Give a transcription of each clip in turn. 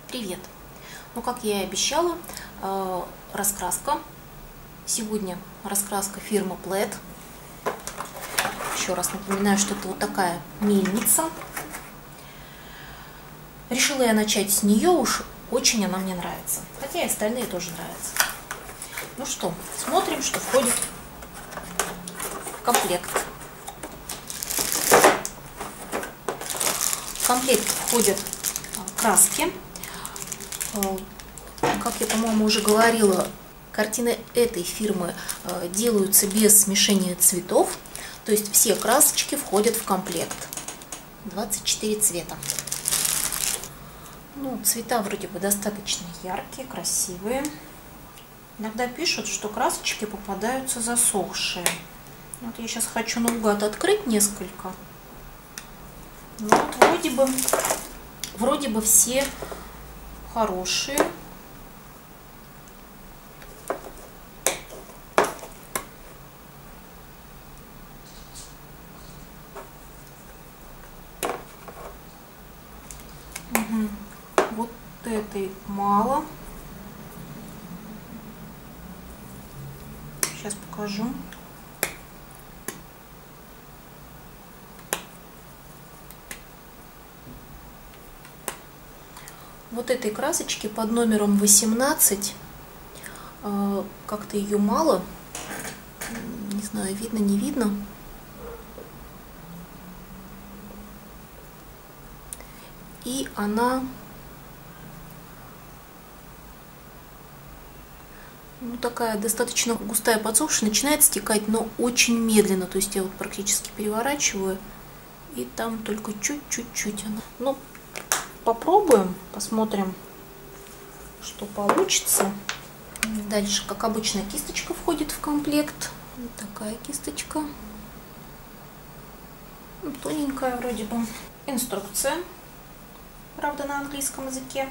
Привет! Ну, как я и обещала, раскраска. Сегодня раскраска фирмы Plaid. Еще раз напоминаю, что это вот такая мельница. Решила я начать с нее, уж очень она мне нравится. Хотя и остальные тоже нравятся. Ну что, смотрим, что входит в комплект. В комплект входят краски. Как я, по-моему, уже говорила, картины этой фирмы делаются без смешения цветов. То есть все красочки входят в комплект. 24 цвета. Ну, цвета вроде бы достаточно яркие, красивые. Иногда пишут, что красочки попадаются засохшие. Вот я сейчас хочу наугад открыть несколько. Ну, вот вроде бы все хорошие. Вот этой мало. Сейчас покажу. Вот этой красочки под номером 18. Как-то ее мало. Не знаю, видно, не видно. И она, ну, такая достаточно густая, подсохшая, начинает стекать, но очень медленно. То есть я вот практически переворачиваю, и там только чуть-чуть она. Ну, попробуем, посмотрим, что получится. Дальше, как обычно, кисточка входит в комплект. Вот такая кисточка. Тоненькая вроде бы. Инструкция. Правда, на английском языке.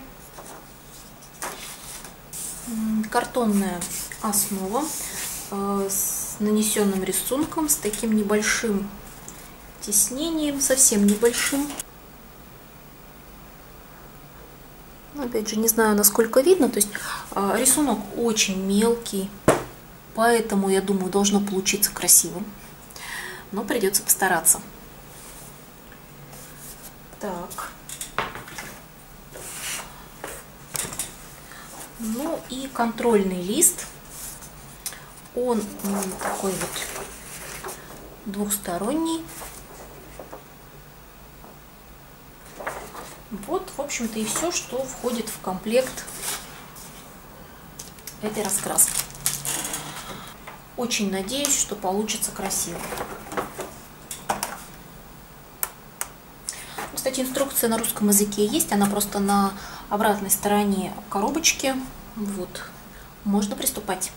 Картонная основа с нанесенным рисунком, с таким небольшим тиснением, совсем небольшим. Опять же, не знаю, насколько видно, то есть рисунок очень мелкий, поэтому, я думаю, должно получиться красивым, но придется постараться. Так. Ну и контрольный лист. Он такой вот двухсторонний. Вот, в общем-то, и все, что входит в комплект этой раскраски. Очень надеюсь, что получится красиво. Кстати, инструкция на русском языке есть, она просто на обратной стороне коробочки. Вот, можно приступать.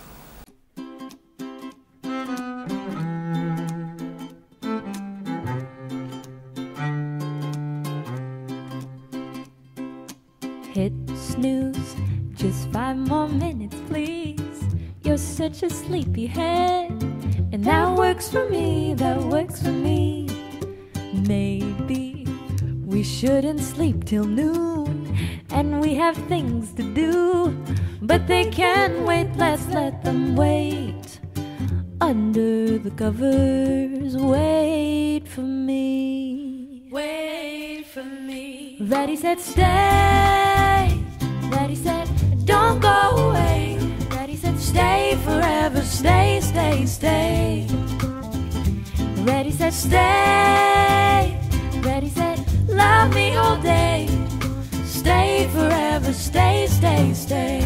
Hit snooze, just 5 more minutes, please. You're such a sleepyhead, and that works for me, that works for me. Maybe we shouldn't sleep till noon, and we have things to do, but they can't wait, let's let them wait. Under the covers, wait for me. Wait for me. Daddy said stay. Daddy said don't go away. Daddy said stay forever, stay, stay, stay. Daddy said stay. Daddy said love me all day. Stay forever, stay, stay, stay.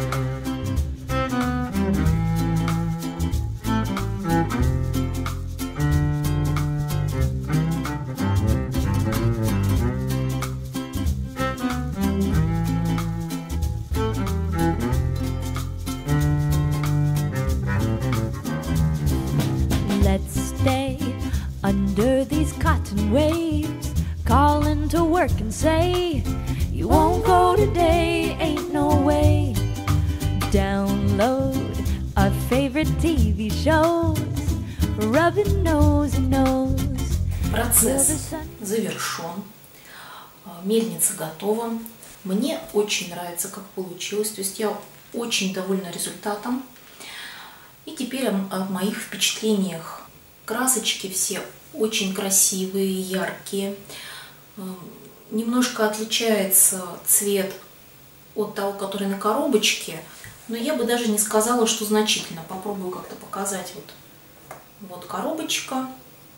Let's stay under these cotton waves, calling to work and say, you won't go today, ain't no way. Download our favorite TV shows, rubbing nose and nose. Процесс завершен, мельница готова. Мне очень нравится, как получилось. То есть я очень довольна результатом. И теперь о моих впечатлениях. Красочки все очень красивые, яркие. Немножко отличается цвет от того, который на коробочке. Но я бы даже не сказала, что значительно. Попробую как-то показать. Вот коробочка.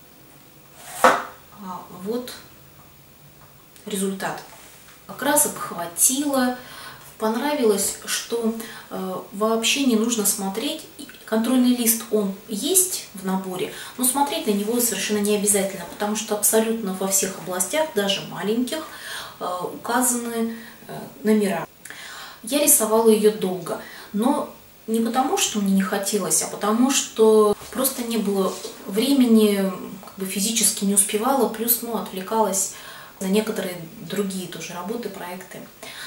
А вот результат. Красок хватило. Понравилось, что вообще не нужно смотреть. Контрольный лист, он есть в наборе, но смотреть на него совершенно не обязательно, потому что абсолютно во всех областях, даже маленьких, указаны номера. Я рисовала ее долго, но не потому, что мне не хотелось, а потому что просто не было времени, как бы физически не успевала, плюс отвлекалась на некоторые другие тоже работы, проекты.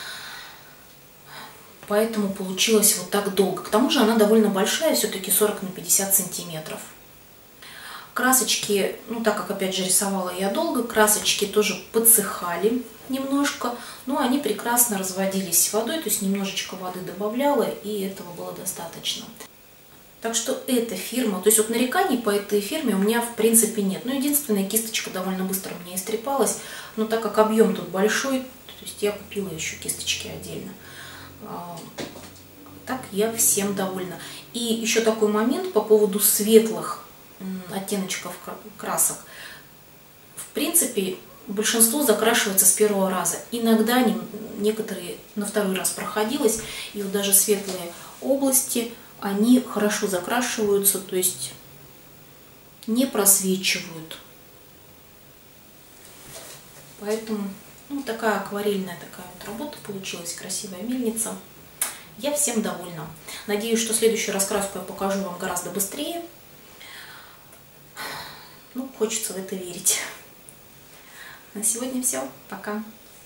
Поэтому получилось вот так долго. К тому же она довольно большая, все-таки 40 на 50 сантиметров. Красочки, так как опять же рисовала я долго, красочки тоже подсыхали немножко, но они прекрасно разводились с водой, то есть немножечко воды добавляла, и этого было достаточно. Так что эта фирма, то есть вот нареканий по этой фирме у меня в принципе нет. Единственная кисточка довольно быстро у меня истрепалась, но так как объем тут большой, то есть я купила еще кисточки отдельно. Так я всем довольна. И еще такой момент по поводу светлых оттеночков красок. В принципе, большинство закрашивается с первого раза. Иногда некоторые на второй раз проходилось, и вот даже светлые области, они хорошо закрашиваются, то есть не просвечивают. Поэтому такая акварельная работа получилась, красивая мельница. Я всем довольна. Надеюсь, что следующую раскраску я покажу вам гораздо быстрее. Хочется в это верить. На сегодня все. Пока.